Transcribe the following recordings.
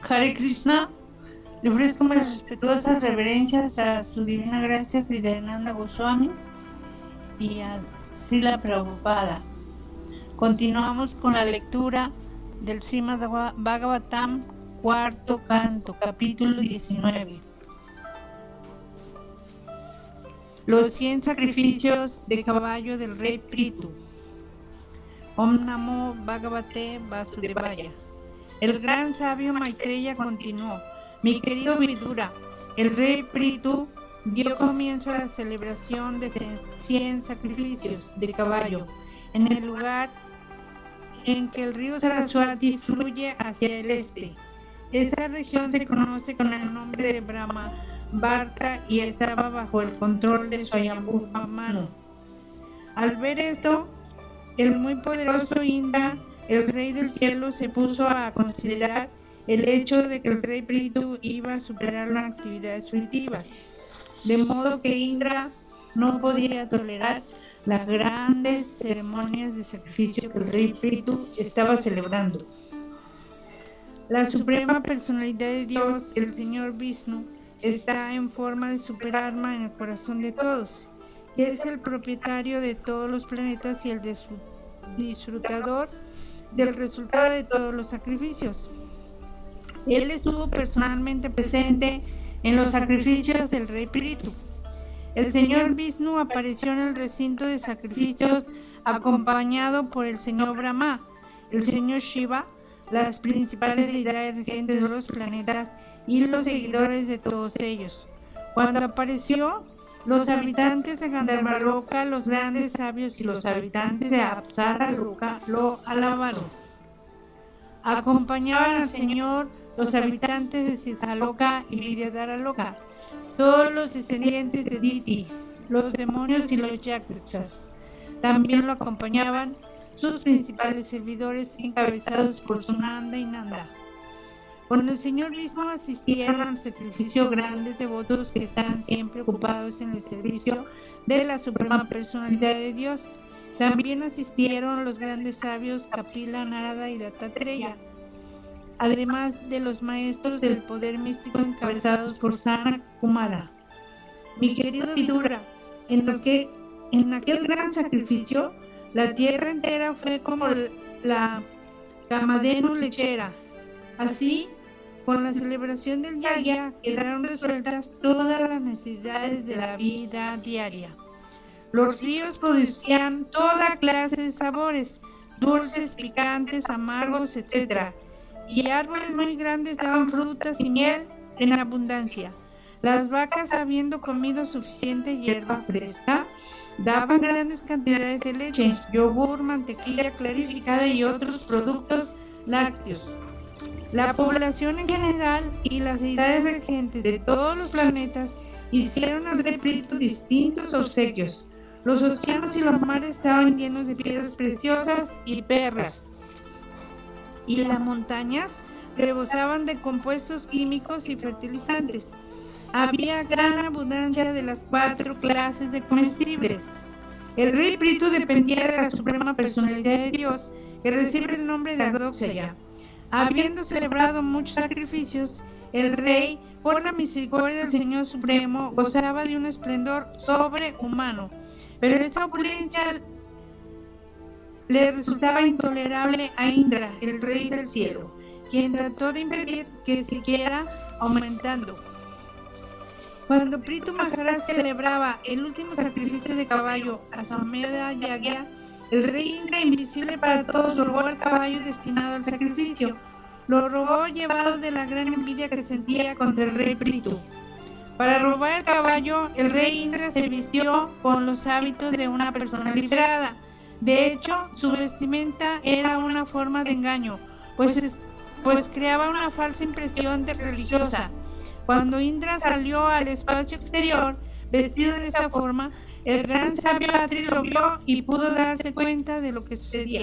Hare Krishna. Le ofrezco mis respetuosas reverencias a su divina gracia Fridananda Goswami y a Srila Prabhupada. Continuamos con la lectura del Srimad Bhagavatam, cuarto canto, capítulo 19. Los 100 sacrificios de caballo del rey Prithu. Om Namo Bhagavate Vasudevaya. El gran sabio Maitreya continuó: mi querido Vidura, el rey Prithu dio comienzo a la celebración de 100 sacrificios de caballo en el lugar en que el río Saraswati fluye hacia el este. Esa región se conoce con el nombre de Brahma Bharta y estaba bajo el control de Swayambhu Manu. Al ver esto, el muy poderoso Indra, el rey del cielo, se puso a considerar el hecho de que el rey Prithu iba a superar las actividades fruitivas, de modo que Indra no podía tolerar las grandes ceremonias de sacrificio que el rey Prithu estaba celebrando. La suprema personalidad de Dios, el señor Vishnu, está en forma de superarma en el corazón de todos, y es el propietario de todos los planetas y el disfrutador del resultado de todos los sacrificios. Él estuvo personalmente presente en los sacrificios del rey Prithu. El señor Vishnu apareció en el recinto de sacrificios acompañado por el señor Brahma, el señor Shiva, las principales deidades regentes de los planetas y los seguidores de todos ellos. Cuando apareció, los habitantes de Gandharva-loka, los grandes sabios y los habitantes de Apsara-loka lo alabaron. Acompañaban al Señor los habitantes de Siddha-loka y Vidyadhara-loka, todos los descendientes de Diti, los demonios y los yakshas. También lo acompañaban sus principales servidores encabezados por Sunanda y Nanda. Con el señor mismo asistieron al sacrificio grandes devotos que están siempre ocupados en el servicio de la suprema personalidad de Dios. También asistieron los grandes sabios Kapila, Narada y Dattatreya, además de los maestros del poder místico encabezados por Sanat Kumara. Mi querido Vidura, en aquel gran sacrificio, la tierra entera fue como la Kamadhenu lechera. Así, con la celebración del Yagya, quedaron resueltas todas las necesidades de la vida diaria. Los ríos producían toda clase de sabores, dulces, picantes, amargos, etc. Y árboles muy grandes daban frutas y miel en abundancia. Las vacas, habiendo comido suficiente hierba fresca, daban grandes cantidades de leche, yogur, mantequilla clarificada y otros productos lácteos. La población en general y las deidades regentes de todos los planetas hicieron al rey Prithu distintos obsequios. Los océanos y los mares estaban llenos de piedras preciosas y perlas, y las montañas rebosaban de compuestos químicos y fertilizantes. Había gran abundancia de las 4 clases de comestibles. El rey Prithu dependía de la suprema personalidad de Dios, que recibe el nombre de Agdokshaya. Habiendo celebrado muchos sacrificios, el rey, por la misericordia del Señor Supremo, gozaba de un esplendor sobrehumano, pero esa opulencia le resultaba intolerable a Indra, el rey del cielo, quien trató de impedir que siguiera aumentando. Cuando Prithu Maharaj celebraba el último sacrificio de caballo, Aswamedha Yagya, el rey Indra, invisible para todos, robó el caballo destinado al sacrificio. Lo robó llevado de la gran envidia que sentía contra el rey Prithu. Para robar el caballo, el rey Indra se vistió con los hábitos de una persona liberada. De hecho, su vestimenta era una forma de engaño, pues creaba una falsa impresión de religiosa. Cuando Indra salió al espacio exterior, vestido de esa forma, el gran sabio Atri lo vio y pudo darse cuenta de lo que sucedía.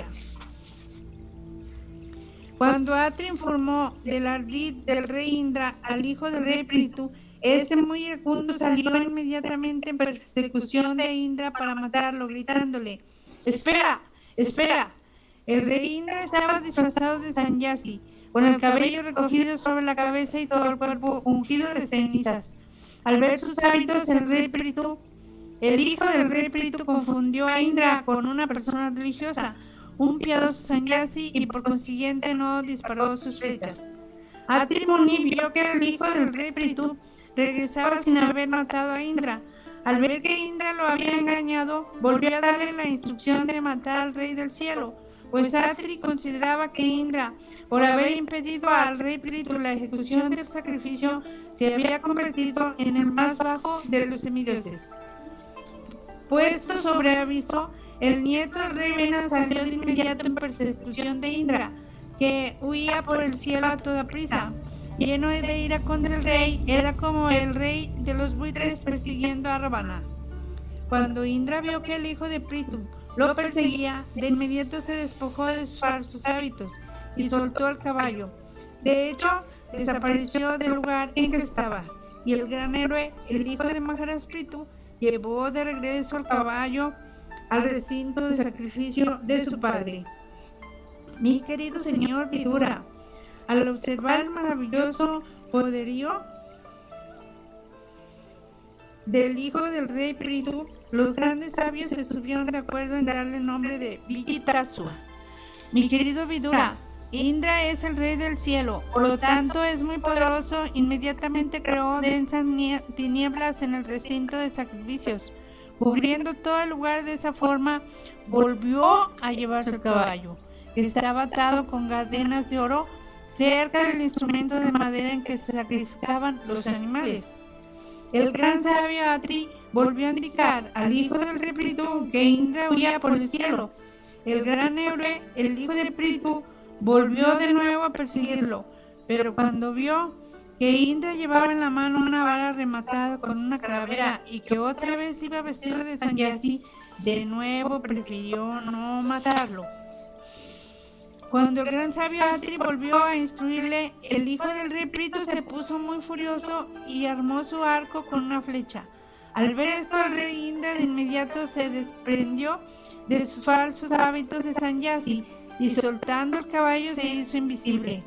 Cuando Atri informó del ardid del rey Indra al hijo del rey Prithu, este muy iracundo salió inmediatamente en persecución de Indra para matarlo, gritándole: ¡Espera! ¡Espera! El rey Indra estaba disfrazado de sanyasi, con el cabello recogido sobre la cabeza y todo el cuerpo ungido de cenizas. Al ver sus hábitos, el hijo del rey Prithu confundió a Indra con una persona religiosa, un piadoso sannyasi, y por consiguiente no disparó sus flechas. Atri Muni vio que el hijo del rey Prithu regresaba sin haber matado a Indra. Al ver que Indra lo había engañado, volvió a darle la instrucción de matar al rey del cielo, pues Atri consideraba que Indra, por haber impedido al rey Prithu la ejecución del sacrificio, se había convertido en el más bajo de los semidioses. Puesto sobre aviso, el nieto del rey Vena salió de inmediato en persecución de Indra, que huía por el cielo a toda prisa. Lleno de ira contra el rey, era como el rey de los buitres persiguiendo a Ravana. Cuando Indra vio que el hijo de Prithu lo perseguía, de inmediato se despojó de sus falsos hábitos y soltó el caballo. De hecho, desapareció del lugar en que estaba, y el gran héroe, el hijo de Maharaj Prithu, llevó de regreso al caballo al recinto de sacrificio de su padre. Mi querido señor Vidura, al observar el maravilloso poderío del hijo del rey Prithu, los grandes sabios estuvieron de acuerdo en darle el nombre de Vijitasua. Mi querido Vidura, Indra es el rey del cielo, por lo tanto es muy poderoso. Inmediatamente creó densas tinieblas en el recinto de sacrificios, cubriendo todo el lugar. De esa forma volvió a llevarse el caballo, que estaba atado con cadenas de oro cerca del instrumento de madera en que se sacrificaban los animales. El gran sabio Atri volvió a indicar al hijo del rey Prithu que Indra huía por el cielo. El gran héroe, el hijo de Prithu, volvió de nuevo a perseguirlo, pero cuando vio que Indra llevaba en la mano una vara rematada con una calavera y que otra vez iba vestido de sannyasi, de nuevo prefirió no matarlo. Cuando el gran sabio Atri volvió a instruirle, el hijo del rey Prithu se puso muy furioso y armó su arco con una flecha. Al ver esto, el rey Indra de inmediato se desprendió de sus falsos hábitos de sannyasi y soltando el caballo se hizo invisible.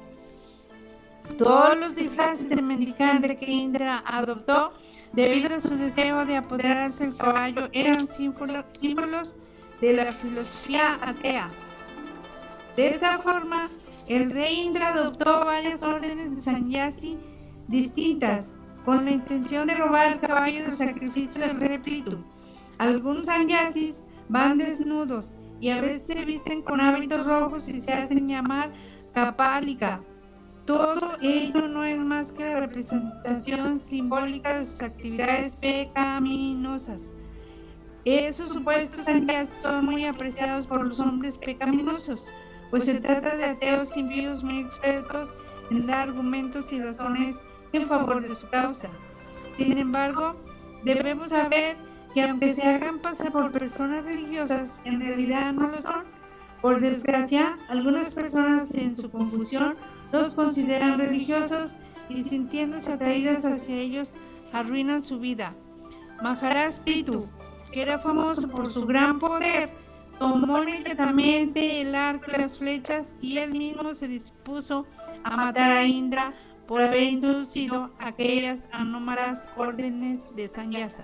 Todos los disfraces de mendicante que Indra adoptó debido a su deseo de apoderarse del caballo eran símbolos de la filosofía atea. De esta forma, el rey Indra adoptó varias órdenes de sannyasi distintas con la intención de robar el caballo del sacrificio del rey Prithu. Algunos sannyasis van desnudos y a veces se visten con hábitos rojos y se hacen llamar kapalika. Todo ello no es más que la representación simbólica de sus actividades pecaminosas. Esos supuestos sannyasis son muy apreciados por los hombres pecaminosos, pues se trata de ateos impíos muy expertos en dar argumentos y razones en favor de su causa. Sin embargo, debemos saber que aunque se hagan pasar por personas religiosas, en realidad no lo son. Por desgracia, algunas personas en su confusión los consideran religiosos y sintiéndose atraídas hacia ellos, arruinan su vida. Maharaj Prithu, que era famoso por su gran poder, tomó inmediatamente el arco y las flechas y él mismo se dispuso a matar a Indra por haber introducido aquellas anómalas órdenes de sannyasa.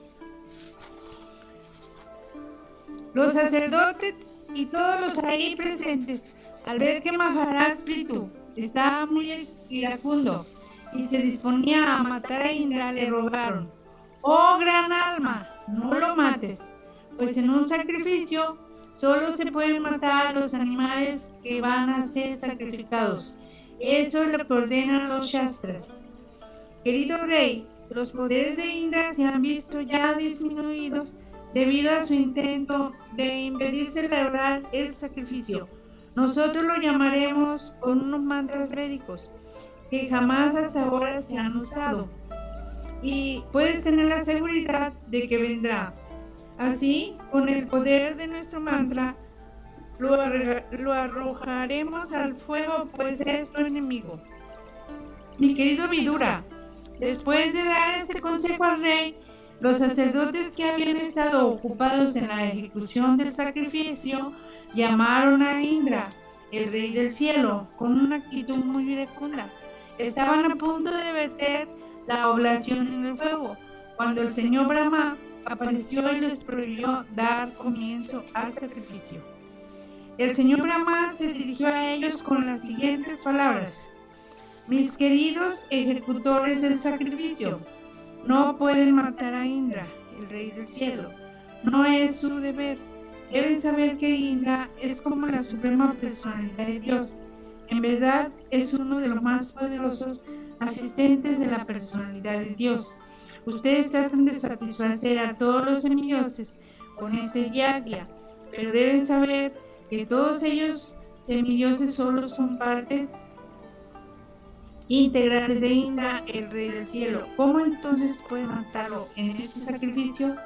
Los sacerdotes y todos los ahí presentes, al ver que Maharaj Prithu estaba muy iracundo y se disponía a matar a Indra, le rogaron: «Oh gran alma, no lo mates, pues en un sacrificio solo se pueden matar a los animales que van a ser sacrificados. Eso es lo que ordenan los Shastras. Querido rey, los poderes de Indra se han visto ya disminuidos debido a su intento de impedir celebrar el sacrificio. Nosotros lo llamaremos con unos mantras védicos que jamás hasta ahora se han usado, y puedes tener la seguridad de que vendrá. Así, con el poder de nuestro mantra, lo arrojaremos al fuego, pues es tu enemigo». Mi querido Vidura, después de dar este consejo al rey, los sacerdotes que habían estado ocupados en la ejecución del sacrificio llamaron a Indra el rey del cielo, con una actitud muy iracunda. Estaban a punto de verter la oblación en el fuego, cuando el señor Brahma apareció y les prohibió dar comienzo al sacrificio. El señor Brahma se dirigió a ellos con las siguientes palabras: mis queridos ejecutores del sacrificio, no pueden matar a Indra, el rey del cielo. No es su deber. Deben saber que Indra es como la suprema personalidad de Dios. En verdad, es uno de los más poderosos asistentes de la personalidad de Dios. Ustedes tratan de satisfacer a todos los semidioses con este yagya, pero deben saber que todos ellos semidioses solo son partes integrales de Indra, el rey del cielo. ¿Cómo entonces puede matarlo en este sacrificio?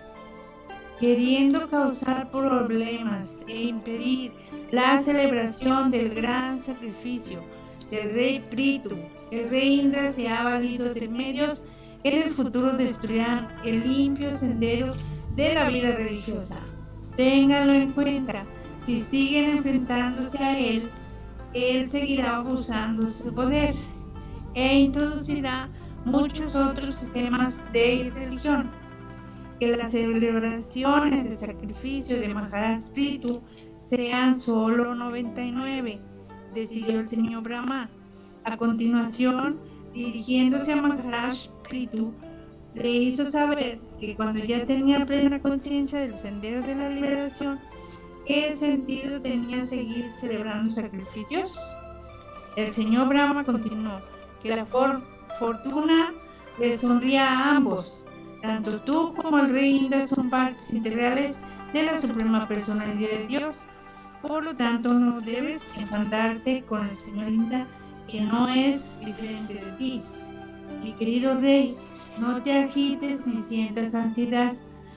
Queriendo causar problemas e impedir la celebración del gran sacrificio del rey Prithu, el rey Indra se ha valido de medios que en el futuro destruirán el limpio sendero de la vida religiosa. Ténganlo en cuenta. Si siguen enfrentándose a él seguirá abusando de su poder e introducirá muchos otros sistemas de religión. Que las celebraciones de sacrificio de Maharaj Prithu sean solo 99, decidió el señor Brahma. A continuación, dirigiéndose a Maharaj Prithu, le hizo saber que cuando ya tenía plena conciencia del sendero de la liberación, ¿qué sentido tenía seguir celebrando sacrificios? El señor Brahma continuó: que la fortuna les sonría a ambos. Tanto tú como el rey Indra son partes integrales de la suprema personalidad de Dios. Por lo tanto, no debes enfadarte con el señor Indra, que no es diferente de ti. Mi querido rey, no te agites ni sientas ansiedad,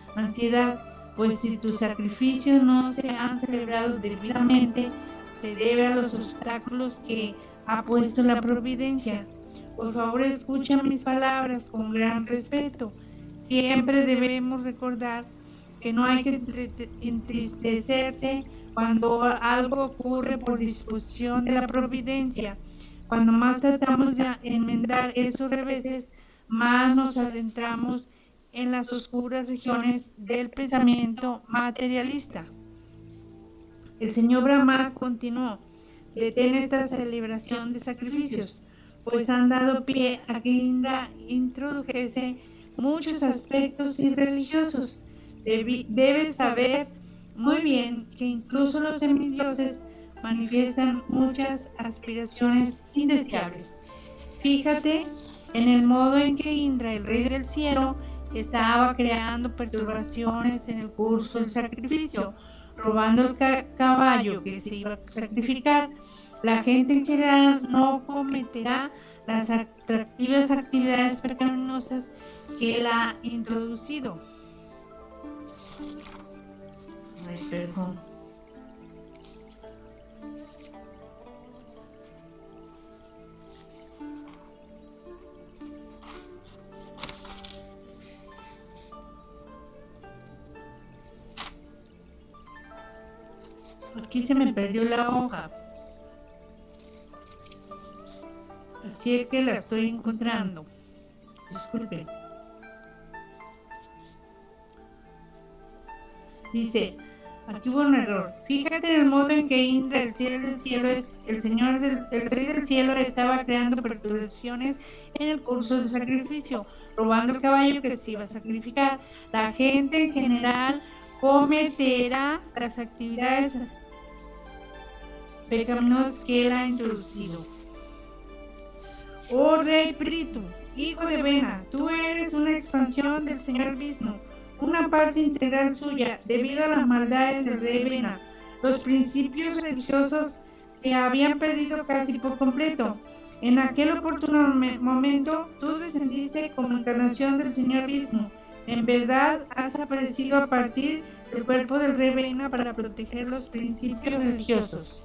pues si tus sacrificios no se han celebrado debidamente, se debe a los obstáculos que ha puesto la providencia. Por favor, escucha mis palabras con gran respeto. Siempre debemos recordar que no hay que entristecerse cuando algo ocurre por disposición de la providencia. Cuando más tratamos de enmendar esos reveses, más nos adentramos en las oscuras regiones del pensamiento materialista. El señor Brahma continuó: detén esta celebración de sacrificios, pues han dado pie a que Indra introdujese muchos aspectos irreligiosos. Debes saber muy bien que incluso los semidioses manifiestan muchas aspiraciones indeseables. Fíjate en el modo en que Indra, el rey del cielo, estaba creando perturbaciones en el curso del sacrificio, robando el caballo que se iba a sacrificar. La gente en general no cometerá las atractivas actividades pecaminosas que él ha introducido. Ay, perdón. Aquí se me perdió la hoja. Así es que la estoy encontrando. Disculpe. Dice, aquí hubo un error. Fíjate en el modo en que Indra, el rey del cielo, estaba creando perturbaciones en el curso del sacrificio, robando el caballo que se iba a sacrificar. La gente en general cometerá las actividades pecaminosas que él ha introducido. Oh rey Prithu, hijo de Vena, tú eres una expansión del señor Vishnu, una parte integral suya. Debido a las maldades del rey Vena, los principios religiosos se habían perdido casi por completo. En aquel oportuno momento, tú descendiste como encarnación del señor Vishnu. En verdad, has aparecido a partir del cuerpo del rey Vena para proteger los principios religiosos.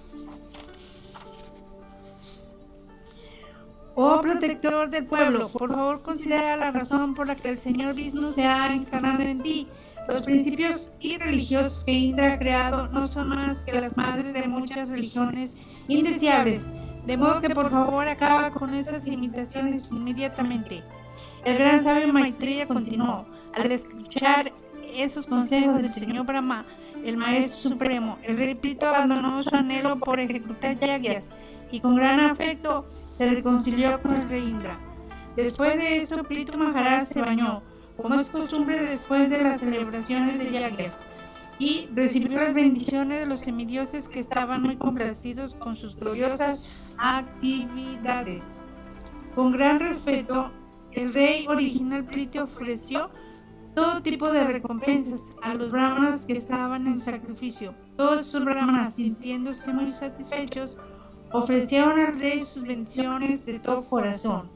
Oh protector del pueblo, por favor considera la razón por la que el señor Vishnu se ha encarnado en ti, Los principios irreligiosos que Indra ha creado no son más que las madres de muchas religiones indeseables, de modo que por favor acaba con esas imitaciones inmediatamente. El gran sabio Maitreya continuó: al escuchar esos consejos del señor Brahma, el maestro supremo, el rey Prithu abandonó su anhelo por ejecutar yagyas y con gran afecto se reconcilió con el rey Indra. Después de esto, Prithu Maharaj se bañó, como es costumbre después de las celebraciones de yagyas, y recibió las bendiciones de los semidioses que estaban muy complacidos con sus gloriosas actividades. Con gran respeto, el rey original Prithu ofreció todo tipo de recompensas a los brahmanas que estaban en sacrificio. Todos esos brahmanas, sintiéndose muy satisfechos, ofrecieron al rey sus bendiciones de todo corazón.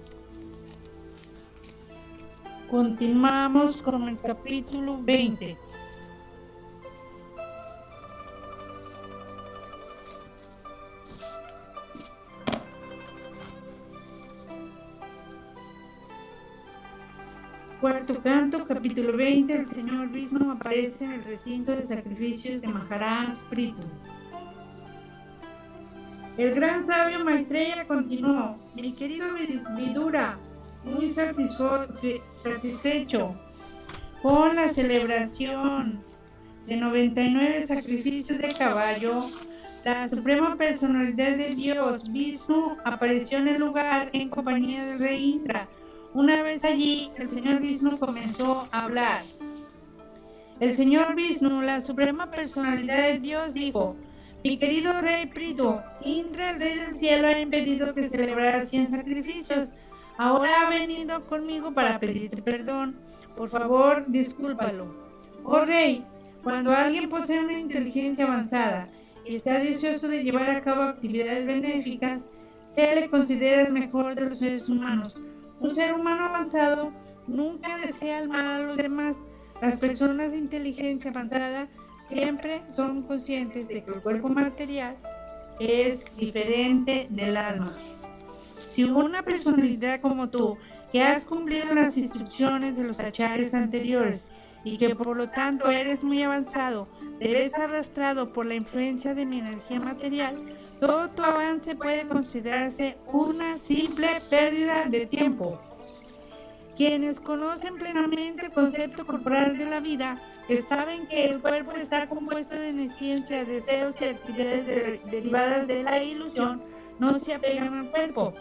Continuamos con el capítulo 20. Cuarto canto, capítulo 20. El señor Vishnu aparece en el recinto de sacrificios de Maharaj Prithu. El gran sabio Maitreya continuó: mi querido Vidura, muy satisfecho con la celebración de 99 sacrificios de caballo, la suprema personalidad de Dios, Vishnu, apareció en el lugar en compañía del rey Indra. Una vez allí, el señor Vishnu comenzó a hablar. El señor Vishnu, la suprema personalidad de Dios, dijo: mi querido rey Prithu, Indra, el rey del cielo, ha impedido que celebrara 100 sacrificios. Ahora ha venido conmigo para pedirte perdón. Por favor, discúlpalo. Oh rey, cuando alguien posee una inteligencia avanzada y está deseoso de llevar a cabo actividades benéficas, se le considera el mejor de los seres humanos. Un ser humano avanzado nunca desea el mal a los demás. Las personas de inteligencia avanzada siempre son conscientes de que el cuerpo material es diferente del alma. Si una personalidad como tú, que has cumplido las instrucciones de los acharyas anteriores y que por lo tanto eres muy avanzado, te ves arrastrado por la influencia de mi energía material, todo tu avance puede considerarse una simple pérdida de tiempo. Quienes conocen plenamente el concepto corporal de la vida, que saben que el cuerpo está compuesto de negligencia, deseos y actividades derivadas de la ilusión, no se apegan al cuerpo.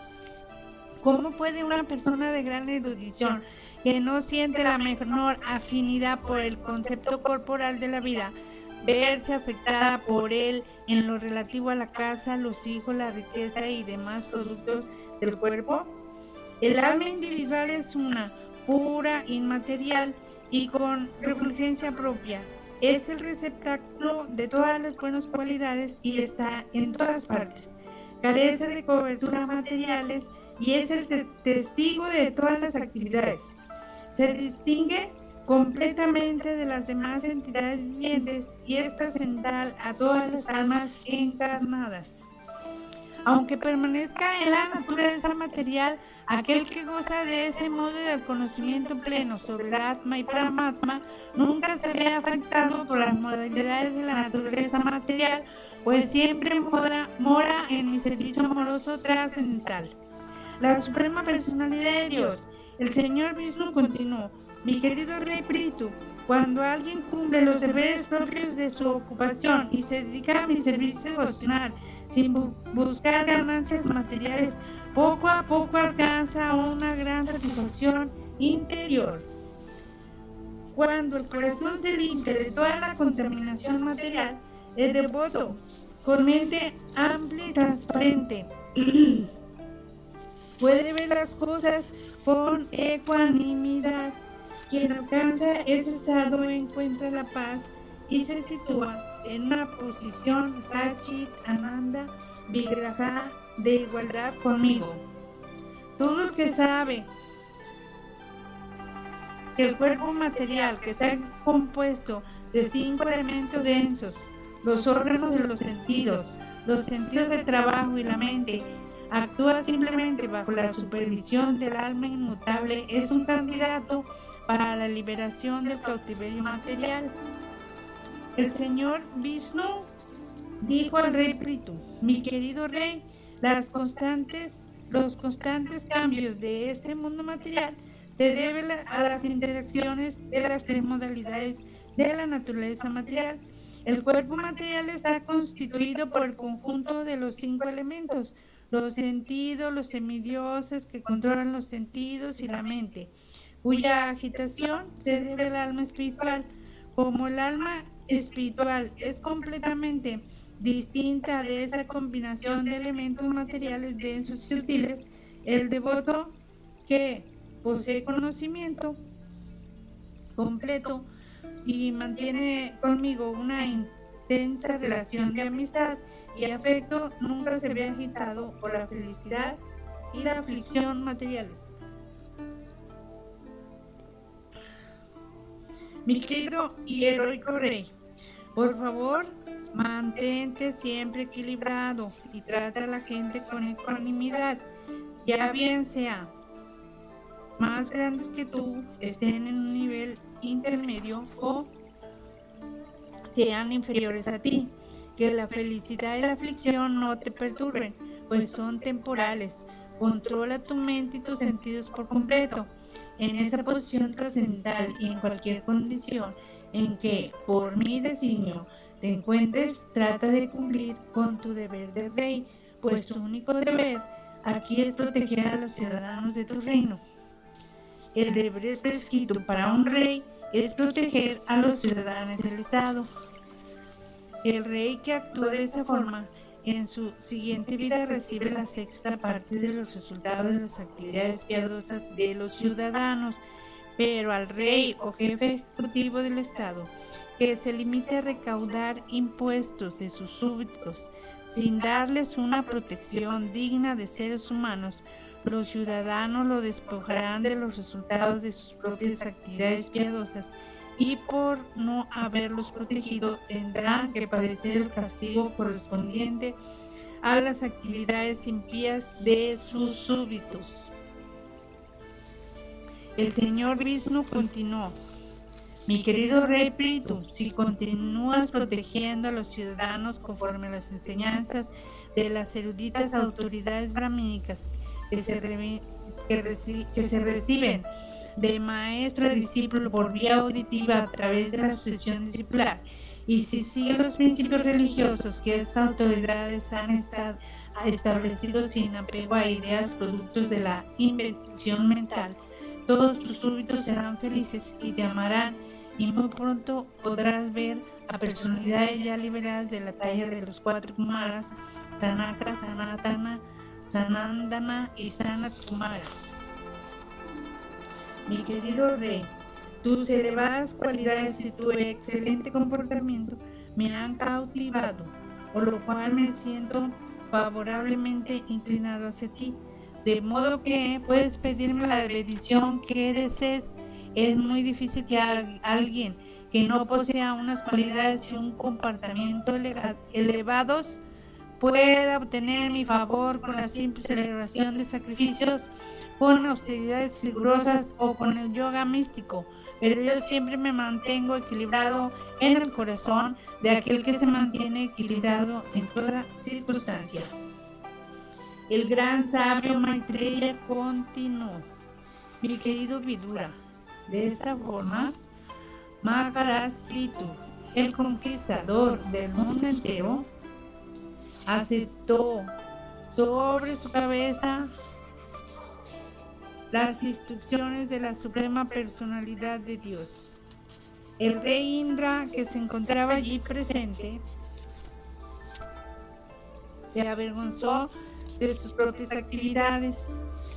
¿Cómo puede una persona de gran erudición, que no siente la menor afinidad por el concepto corporal de la vida, verse afectada por él en lo relativo a la casa, los hijos, la riqueza y demás productos del cuerpo? El alma individual es una, pura, inmaterial y con refulgencia propia. Es el receptáculo de todas las buenas cualidades y está en todas partes. Carece de coberturas materiales y es el testigo de todas las actividades. Se distingue completamente de las demás entidades vivientes y es trascendental a todas las almas encarnadas. Aunque permanezca en la naturaleza material, aquel que goza de ese modo del conocimiento pleno sobre el Atma y Paramatma nunca se ve afectado por las modalidades de la naturaleza material, pues siempre mora en mi servicio amoroso trascendental. La suprema personalidad de Dios, el señor Vishnu, continuó: mi querido rey Prithu, cuando alguien cumple los deberes propios de su ocupación y se dedica a mi servicio devocional sin buscar ganancias materiales, poco a poco alcanza una gran satisfacción interior. Cuando el corazón se limpia de toda la contaminación material, el devoto, con mente amplia y transparente, puede ver las cosas con ecuanimidad. Quien alcanza ese estado encuentra la paz y se sitúa en una posición Sachit Ananda Vigraha de igualdad conmigo. Todo el que sabe que el cuerpo material, que está compuesto de 5 elementos densos, los órganos de los sentidos de trabajo y la mente, actúa simplemente bajo la supervisión del alma inmutable, es un candidato para la liberación del cautiverio material. El señor Vishnu dijo al rey Prithu: mi querido rey, los constantes cambios de este mundo material se deben a las interacciones de las tres modalidades de la naturaleza material. El cuerpo material está constituido por el conjunto de los 5 elementos: los sentidos, los semidioses que controlan los sentidos y la mente, cuya agitación se debe al alma espiritual. Como el alma espiritual es completamente distinta de esa combinación de elementos materiales densos y sutiles, el devoto que posee conocimiento completo y mantiene conmigo una intensa relación de amistad y afecto nunca se ve agitado por la felicidad y la aflicción materiales. Mi querido y heroico rey, por favor, mantente siempre equilibrado y trata a la gente con ecuanimidad, ya bien sea más grandes que tú, estén en un nivel intermedio o sean inferiores a ti. Que la felicidad y la aflicción no te perturben, pues son temporales. Controla tu mente y tus sentidos por completo. En esa posición trascendental y en cualquier condición en que, por mi designio, te encuentres, trata de cumplir con tu deber de rey, pues tu único deber aquí es proteger a los ciudadanos de tu reino. El deber prescrito para un rey es proteger a los ciudadanos del Estado. El rey que actúa de esa forma en su siguiente vida recibe la sexta parte de los resultados de las actividades piadosas de los ciudadanos, pero al rey o jefe ejecutivo del Estado, que se limite a recaudar impuestos de sus súbditos sin darles una protección digna de seres humanos, los ciudadanos lo despojarán de los resultados de sus propias actividades piadosas y por no haberlos protegido tendrán que padecer el castigo correspondiente a las actividades impías de sus súbditos. El señor Vishnu continuó: mi querido rey Prithu, si continúas protegiendo a los ciudadanos conforme a las enseñanzas de las eruditas autoridades brahmínicas que se reciben de maestro a discípulo por vía auditiva a través de la sucesión discipular, y si sigues los principios religiosos que esas autoridades han establecido sin apego a ideas productos de la invención mental, todos tus súbditos serán felices y te amarán, y muy pronto podrás ver a personalidades ya liberadas de la talla de los 4 Kumaras: Sanaka, Sanatana, Sanandana y Sanat Kumara. Mi querido rey, tus elevadas cualidades y tu excelente comportamiento me han cautivado, por lo cual me siento favorablemente inclinado hacia ti, de modo que puedes pedirme la bendición que desees. Es muy difícil que alguien que no posea unas cualidades y un comportamiento elevados pueda obtener mi favor con la simple celebración de sacrificios, con austeridades rigurosas o con el yoga místico, pero yo siempre me mantengo equilibrado en el corazón de aquel que se mantiene equilibrado en toda circunstancia. El gran sabio Maitreya continuó: mi querido Vidura, de esa forma, Maharaj Prithu, el conquistador del mundo entero, aceptó sobre su cabeza las instrucciones de la Suprema Personalidad de Dios. El rey Indra, que se encontraba allí presente, se avergonzó de sus propias actividades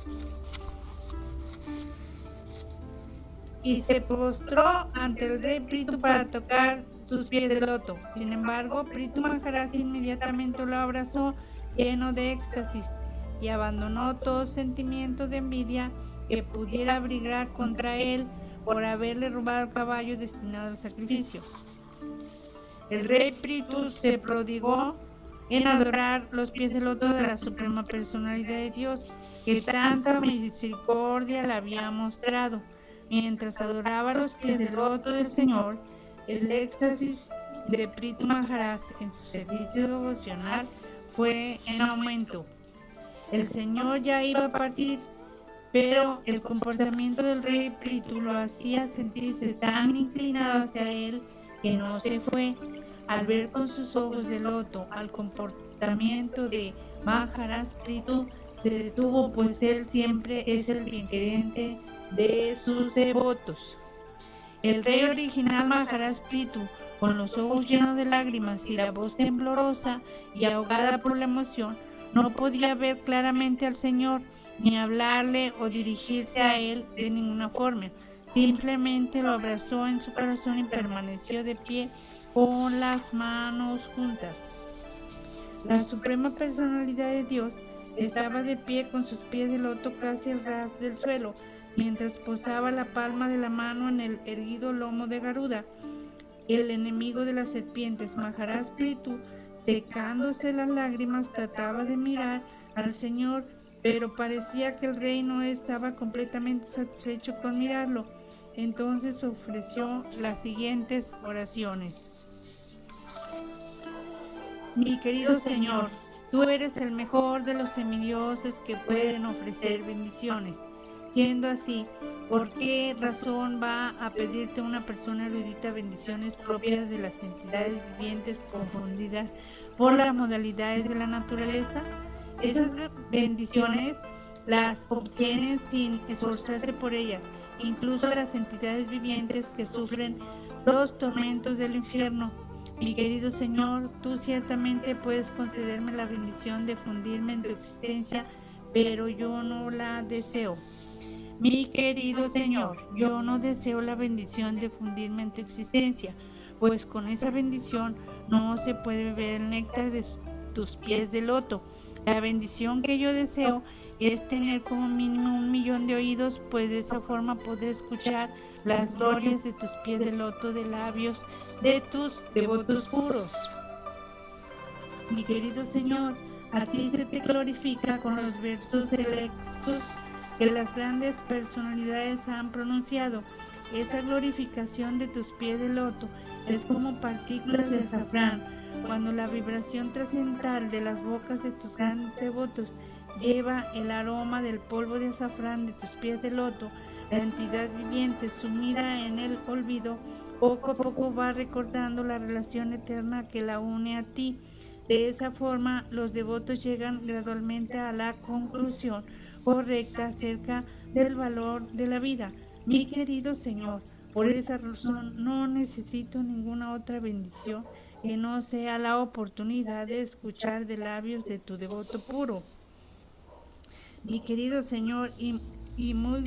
y se postró ante el rey Prithu para tocar sus pies de loto. Sin embargo, Prithu Maharaj inmediatamente lo abrazó lleno de éxtasis y abandonó todo sentimiento de envidia que pudiera abrigar contra él por haberle robado el caballo destinado al sacrificio. El rey Prithu se prodigó en adorar los pies de loto de la Suprema Personalidad de Dios, que tanta misericordia le había mostrado. mientras adoraba los pies del loto del Señor. El éxtasis de Prithu Maharaj en su servicio devocional fue en aumento. El Señor ya iba a partir, pero el comportamiento del rey Prithu lo hacía sentirse tan inclinado hacia él que no se fue. Al ver con sus ojos de loto al comportamiento de Maharaj, Prithu se detuvo, pues él siempre es el bienquerente de sus devotos. El rey original Maharaj Prithu, con los ojos llenos de lágrimas y la voz temblorosa y ahogada por la emoción, no podía ver claramente al Señor, ni hablarle o dirigirse a él de ninguna forma. Simplemente lo abrazó en su corazón y permaneció de pie con las manos juntas. La Suprema Personalidad de Dios estaba de pie con sus pies de loto casi al ras del suelo, mientras posaba la palma de la mano en el erguido lomo de Garuda. El enemigo de las serpientes, Maharaj Prithu, secándose las lágrimas, trataba de mirar al Señor, pero parecía que el rey no estaba completamente satisfecho con mirarlo. Entonces ofreció las siguientes oraciones. Mi querido Señor, tú eres el mejor de los semidioses que pueden ofrecer bendiciones. Siendo así, ¿por qué razón va a pedirte una persona erudita bendiciones propias de las entidades vivientes confundidas por las modalidades de la naturaleza? Esas bendiciones las obtienen sin esforzarse por ellas, incluso las entidades vivientes que sufren los tormentos del infierno. Mi querido Señor, tú ciertamente puedes concederme la bendición de fundirme en tu existencia, pero yo no la deseo. Mi querido Señor, yo no deseo la bendición de fundirme en tu existencia, pues con esa bendición no se puede beber el néctar de tus pies de loto. La bendición que yo deseo es tener como mínimo 1.000.000 de oídos, pues de esa forma podré escuchar las glorias de tus pies de loto de labios de tus devotos puros. Mi querido Señor, a ti se te glorifica con los versos selectos que las grandes personalidades han pronunciado. Esa glorificación de tus pies de loto es como partículas de azafrán. Cuando la vibración trascendental de las bocas de tus grandes devotos lleva el aroma del polvo de azafrán de tus pies de loto, la entidad viviente sumida en el olvido poco a poco va recordando la relación eterna que la une a ti. De esa forma, los devotos llegan gradualmente a la conclusión correcta acerca del valor de la vida. Mi querido Señor, por esa razón no necesito ninguna otra bendición que no sea la oportunidad de escuchar de labios de tu devoto puro. Mi querido Señor y muy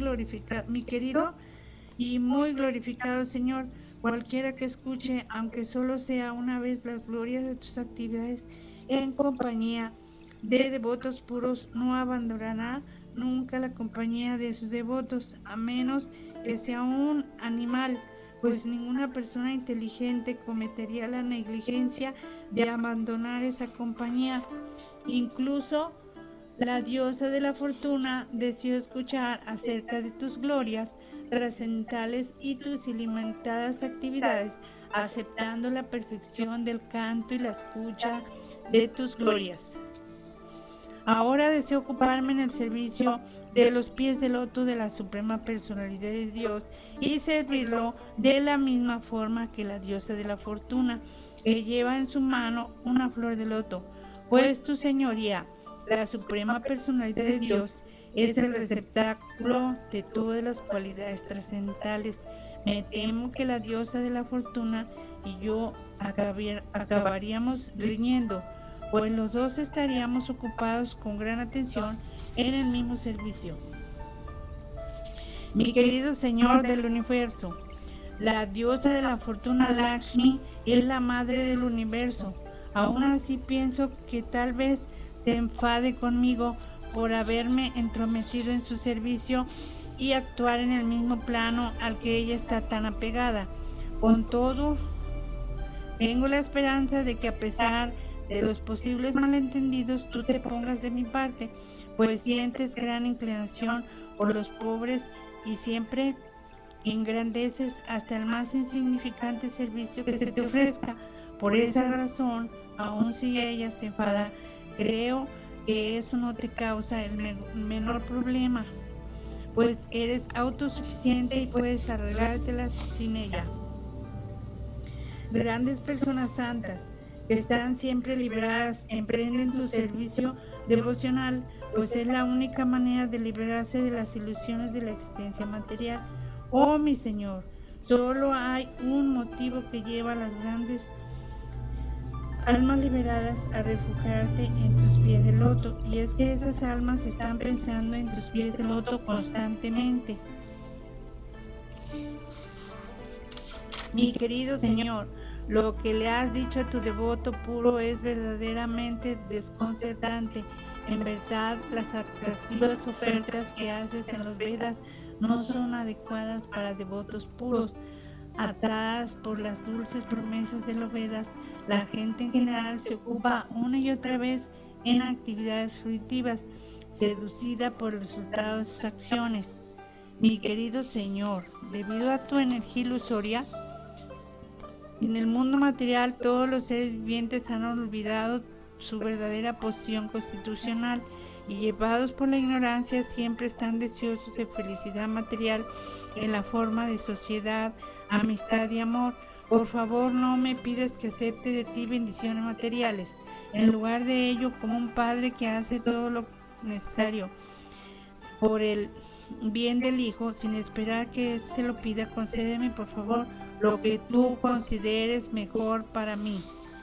glorificado Señor, cualquiera que escuche, aunque solo sea una vez, las glorias de tus actividades en compañía de devotos puros, no abandonará nunca la compañía de sus devotos, a menos que sea un animal, pues ninguna persona inteligente cometería la negligencia de abandonar esa compañía. Incluso la diosa de la fortuna deseó escuchar acerca de tus glorias trascendentales y tus ilimitadas actividades, aceptando la perfección del canto y la escucha de tus glorias. Ahora deseo ocuparme en el servicio de los pies de loto de la Suprema Personalidad de Dios y servirlo de la misma forma que la diosa de la fortuna, que lleva en su mano una flor de loto, pues tu Señoría, la Suprema Personalidad de Dios, es el receptáculo de todas las cualidades trascendentales. Me temo que la diosa de la fortuna y yo acabaríamos riñendo, pues los dos estaríamos ocupados con gran atención en el mismo servicio. Mi querido Señor del universo, la diosa de la fortuna Lakshmi es la madre del universo. Aún así pienso que tal vez se enfade conmigo por haberme entrometido en su servicio y actuar en el mismo plano al que ella está tan apegada. Con todo, tengo la esperanza de que a pesar de los posibles malentendidos tú te pongas de mi parte, pues sientes gran inclinación por los pobres y siempre engrandeces hasta el más insignificante servicio que se te ofrezca. Por esa razón, aun si ella se enfada, creo que eso no te causa el menor problema, pues eres autosuficiente y puedes arreglártelas sin ella. Grandes personas santas que están siempre liberadas emprenden tu servicio devocional, pues es la única manera de liberarse de las ilusiones de la existencia material. Oh mi Señor, solo hay un motivo que lleva a las grandes almas liberadas a refugiarte en tus pies de loto, y es que esas almas están pensando en tus pies de loto constantemente. Mi querido Señor, lo que le has dicho a tu devoto puro es verdaderamente desconcertante. En verdad, las atractivas ofertas que haces en los Vedas no son adecuadas para devotos puros. Atadas por las dulces promesas de los Vedas, la gente en general se ocupa una y otra vez en actividades fruitivas, seducida por el resultado de sus acciones. Mi querido Señor, debido a tu energía ilusoria, en el mundo material todos los seres vivientes han olvidado su verdadera posición constitucional y, llevados por la ignorancia, siempre están deseosos de felicidad material en la forma de sociedad, amistad y amor. Por favor, no me pidas que acepte de ti bendiciones materiales. En lugar de ello, como un padre que hace todo lo necesario por el bien del hijo, sin esperar que se lo pida, concédeme por favor lo que tú consideres mejor para mí.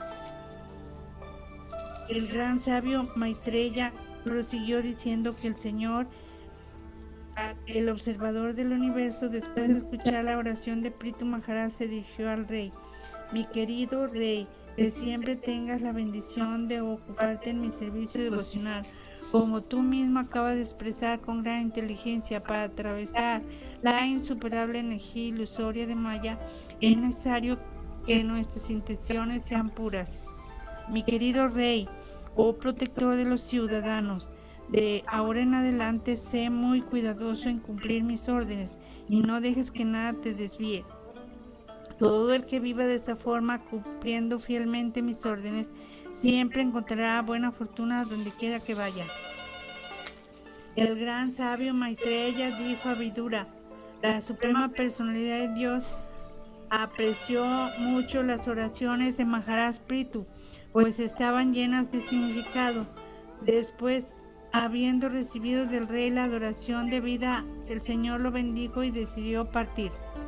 El gran sabio Maitreya prosiguió diciendo que el Señor, el observador del universo, después de escuchar la oración de Prithu Maharaj, se dirigió al rey. Mi querido rey, que siempre tengas la bendición de ocuparte en mi servicio devocional. Como tú mismo acabas de expresar con gran inteligencia, para atravesar la insuperable energía ilusoria de Maya, es necesario que nuestras intenciones sean puras. Mi querido rey, oh protector de los ciudadanos, de ahora en adelante sé muy cuidadoso en cumplir mis órdenes y no dejes que nada te desvíe. Todo el que viva de esa forma, cumpliendo fielmente mis órdenes, siempre encontrará buena fortuna donde quiera que vaya. El gran sabio Maitreya dijo a Vidura: la suprema personalidad de Dios apreció mucho las oraciones de Maharaj Prithu, pues estaban llenas de significado. Después, habiendo recibido del rey la adoración debida, el Señor lo bendijo y decidió partir.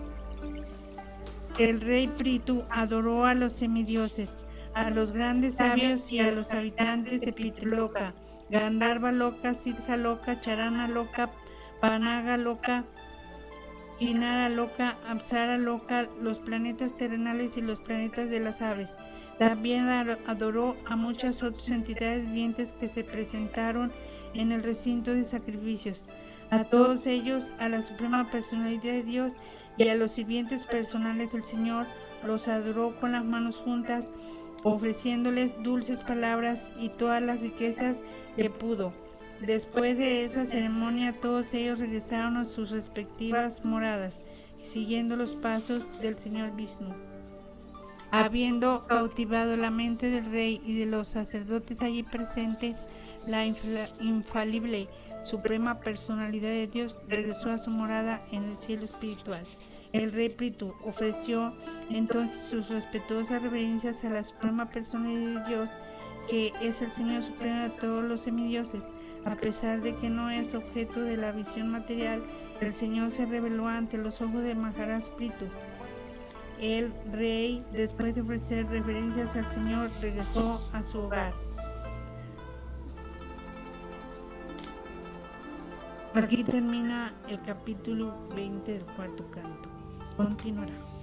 El rey Prithu adoró a los semidioses, a los grandes sabios y a los habitantes de Pitaloka, Gandharva Loka, Siddha Loka, Charana Loka, Panaga Loka, Kinara Loka, Apsara Loka, los planetas terrenales y los planetas de las aves. También adoró a muchas otras entidades vivientes que se presentaron en el recinto de sacrificios. A todos ellos, a la suprema personalidad de Dios y a los sirvientes personales del Señor, los adoró con las manos juntas, ofreciéndoles dulces palabras y todas las riquezas que pudo. Después de esa ceremonia, todos ellos regresaron a sus respectivas moradas, siguiendo los pasos del Señor Vishnu. Habiendo cautivado la mente del rey y de los sacerdotes allí presentes, la infalible suprema personalidad de Dios regresó a su morada en el cielo espiritual. El rey Prithu ofreció entonces sus respetuosas reverencias a la suprema personalidad de Dios, que es el Señor supremo de todos los semidioses. A pesar de que no es objeto de la visión material, el Señor se reveló ante los ojos de Maharaj Prithu. El rey, después de ofrecer reverencias al Señor, regresó a su hogar. Aquí termina el capítulo 20 del cuarto canto. Continuará.